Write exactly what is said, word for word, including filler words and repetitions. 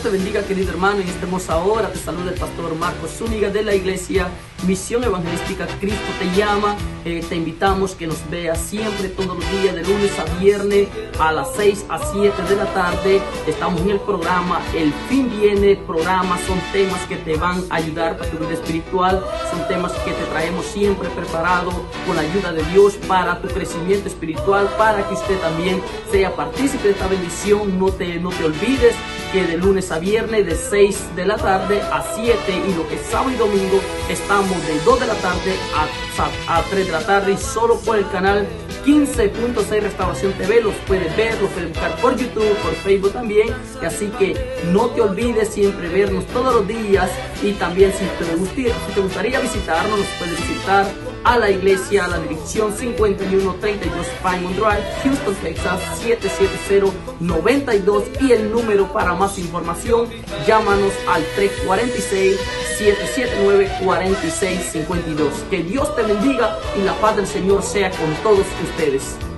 bendiga, querido hermano. En esta hermosa hora te saluda el pastor Marcos Zúñiga de la iglesia Misión Evangelística Cristo Te Llama. Eh, te invitamos que nos veas siempre, todos los días, de lunes a viernes, a las seis a siete de la tarde. Estamos en el programa El Fin Viene. Programas son temas que te van a ayudar para tu vida espiritual. Son temas que te traemos siempre preparados con la ayuda de Dios para tu crecimiento espiritual, para que usted también sea partícipe de esta bendición. No te, no te olvides que de lunes a viernes de seis de la tarde a siete, y lo que es sábado y domingo estamos de dos de la tarde a, a tres de la tarde, y solo por el canal quince punto seis Restauración T V los puedes ver, los puedes buscar por YouTube, por Facebook también. Y así que no te olvides siempre vernos todos los días. Y también si te gustaría, si te gustaría visitarnos, nos puedes visitar a la iglesia, a la dirección cincuenta y uno treinta y dos Pinewood Drive, Houston, Texas siete siete cero nueve dos, y el número para más información, llámanos al tres cuatro seis, siete siete nueve, cuatro seis cinco dos. Que Dios te bendiga y la paz del Señor sea con todos ustedes.